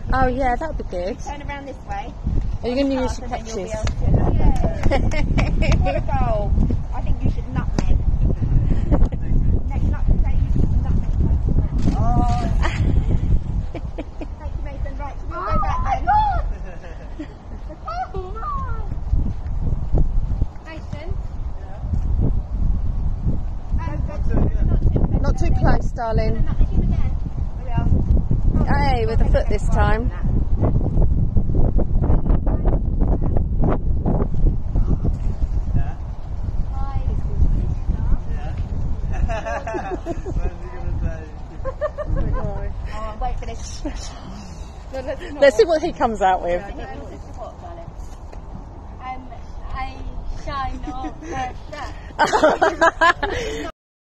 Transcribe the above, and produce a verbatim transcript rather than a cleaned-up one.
Oh yeah, that would be good. Turn around this way. Are you going to use your crutches? Yeah. What a goal. I think you should nutmeg. Next nut today, you should nutmeg. Oh. Thank you, Mason. Right, we'll go back then. Mason? Not too close, darling. Hey, with the foot this time. Oh, wait for this. No, let's, let's see what he comes out with. Um, a shine of a shirt.